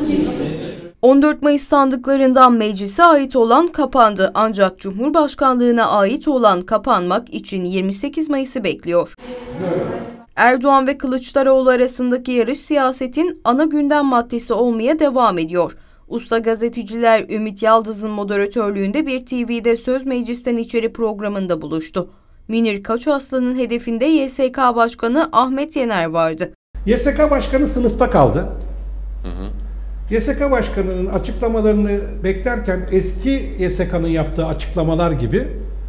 14 Mayıs sandıklarından meclise ait olan kapandı. Ancak Cumhurbaşkanlığına ait olan kapanmak için 28 Mayıs'ı bekliyor. Erdoğan ve Kılıçdaroğlu arasındaki yarış siyasetin ana gündem maddesi olmaya devam ediyor. Usta gazeteciler Ümit Yaldız'ın moderatörlüğünde bir TV'de Söz Meclis'ten İçeri programında buluştu. Münir Koçaslan'ın hedefinde YSK Başkanı Ahmet Yener vardı. YSK Başkanı sınıfta kaldı. YSK Başkanı'nın açıklamalarını beklerken eski YSK'nın yaptığı açıklamalar gibi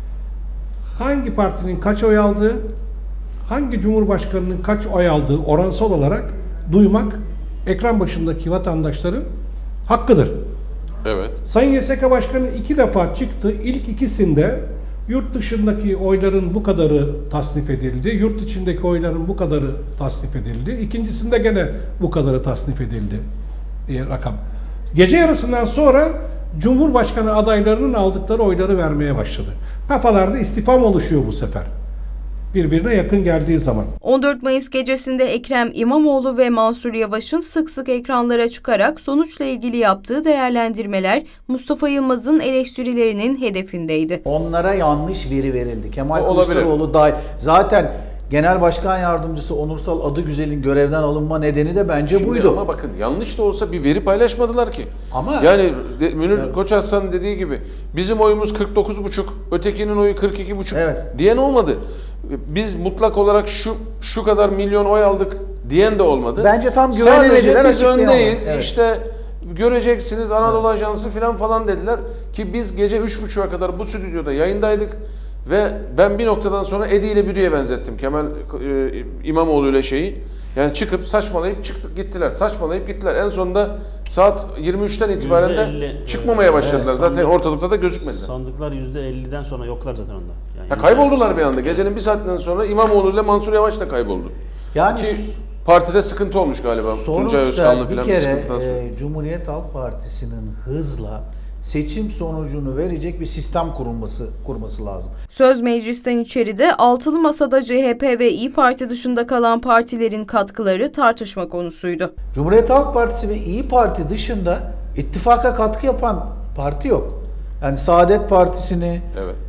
hangi partinin kaç oy aldığı, hangi cumhurbaşkanının kaç oy aldığı oransal olarak duymak ekran başındaki vatandaşların hakkıdır. Evet. Sayın YSK Başkanı 2 defa çıktı. İlk ikisinde yurt dışındaki oyların bu kadarı tasnif edildi. Yurt içindeki oyların bu kadarı tasnif edildi. İkincisinde gene bu kadarı tasnif edildi diye rakam. Gece yarısından sonra Cumhurbaşkanı adaylarının aldıkları oyları vermeye başladı. Kafalarda istifam oluşuyor bu sefer. Birbirine yakın geldiği zaman. 14 Mayıs gecesinde Ekrem İmamoğlu ve Mansur Yavaş'ın sık sık ekranlara çıkarak sonuçla ilgili yaptığı değerlendirmeler Mustafa Yılmaz'ın eleştirilerinin hedefindeydi. Onlara yanlış veri verildi. Kemal Kılıçdaroğlu dahil. Zaten Genel Başkan Yardımcısı Onursal Adıgüzel'in görevden alınma nedeni de bence Şimdi buydu. ama bakın yanlış da olsa bir veri paylaşmadılar ki. Ama yani Münir Koçaslan'ın dediği gibi bizim oyumuz 49,5, ötekinin oyu 42,5 evet. diyen olmadı. Biz mutlak olarak şu kadar milyon oy aldık diyen de olmadı. Bence tam güvenemediler. Sadece biz öndeyiz. Evet. İşte göreceksiniz Anadolu Ajansı falan dediler ki biz gece 3.30'a kadar bu stüdyoda yayındaydık. Ve ben bir noktadan sonra Edi ile Bürü'ye benzettim Kemal İmamoğlu ile şeyi. Yani çıkıp saçmalayıp gittiler. Saçmalayıp gittiler. En sonunda saat 23'ten itibaren de çıkmamaya başladılar. Evet, zaten ortalıkta da gözükmediler. Sandıklar %50'den sonra yoklar zaten onda. Yani kayboldular bir anda. Gecenin bir saatinden sonra İmamoğlu ile Mansur Yavaş da kayboldu. Yani ki partide sıkıntı olmuş galiba. Tuncay Özkanlı bir falan kere sıkıntıdan sonra. Cumhuriyet Halk Partisi'nin hızla seçim sonucunu verecek bir sistem kurması lazım. Söz Meclis'ten içeride altılı masada CHP ve İYİ Parti dışında kalan partilerin katkıları tartışma konusuydu. Cumhuriyet Halk Partisi ve İYİ Parti dışında ittifaka katkı yapan parti yok. Yani Saadet Partisi'ni,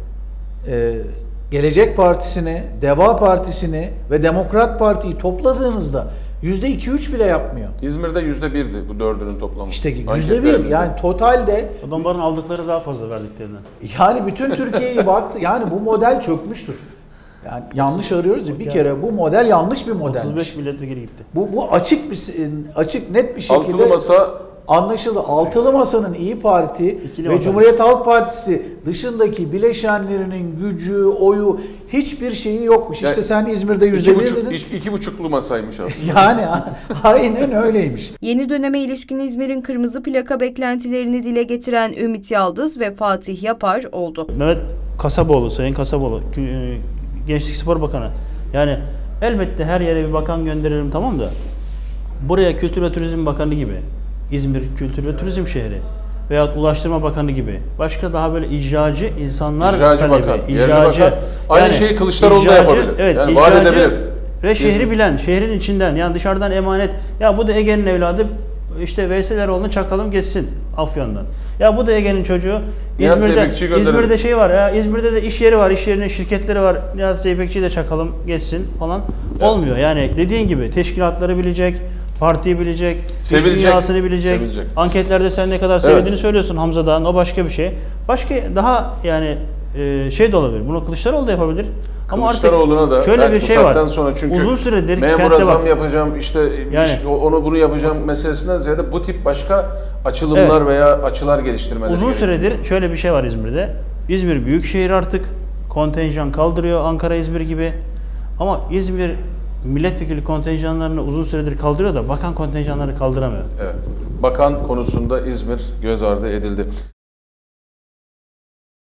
Gelecek Partisi'ni, Deva Partisi'ni ve Demokrat Parti'yi topladığınızda %2-3 bile yapmıyor. İzmir'de %1'di bu dördünün toplamı. İşte %1 yani totalde. Adamların aldıkları daha fazla verdiklerinden. Yani bütün Türkiye'yi baktı. Yani bu model çökmüştür. Yani yanlış arıyoruz ya bir kere bu model yanlış bir model. 35 milletvekili gitti. Bu açık net bir şekilde altılı masa anlaşıldı. Altılı Masa'nın İYİ Parti ve Cumhuriyet Halk Partisi dışındaki bileşenlerinin gücü, oyu hiçbir şeyi yokmuş. Yani, işte sen İzmir'de %1 dedin. 2,5'lu masaymış aslında. Yani aynen öyleymiş. Yeni döneme ilişkin İzmir'in kırmızı plaka beklentilerini dile getiren Ümit Yaldız ve Fatih Yapar oldu. Mehmet Kasaboğlu, Sayın Kasaboğlu, Gençlik Spor Bakanı. Yani elbette her yere bir bakan gönderirim tamam da buraya Kültür ve Turizm Bakanı gibi İzmir Kültür ve Turizm Şehri veyahut Ulaştırma Bakanı gibi başka daha böyle icracı insanlar icracı bakan, icracı bakan. Aynı yani, şeyi Kılıçdaroğlu da yapabilir. Evet, yani vaat edebilir. Ve şehri bilen, şehrin içinden yani dışarıdan emanet. Ya bu da Ege'nin evladı işte Veysel Eroğlu'nu çakalım geçsin Afyon'dan. Ya bu da Ege'nin çocuğu. İzmir'de şey var ya İzmir'de de iş yeri var, iş yerinin şirketleri var. Nihat Zeybekçi'yi de çakalım geçsin falan. Evet. Olmuyor. Yani dediğin gibi teşkilatları bilecek, partiyi bilecek, iş dünyasını bilecek. Anketlerde sen ne kadar sevdiğini söylüyorsun Hamza Dağ'ın, o başka bir şey. Başka daha yani şey de olabilir. Bunu Kılıçdaroğlu da yapabilir. Ama artık da şöyle bir şey var. Sonra çünkü uzun süredir memura zam yapacağım işte yani, onu bunu yapacağım meselesinden ziyade bu tip başka açılımlar veya açılar geliştirmeleri uzun süredir şöyle bir şey var İzmir'de. İzmir büyükşehir artık kontenjan kaldırıyor Ankara, İzmir gibi. Ama İzmir milletvekili kontenjanlarını uzun süredir kaldırıyor da bakan kontenjanları kaldıramıyor. Evet. Bakan konusunda İzmir göz ardı edildi.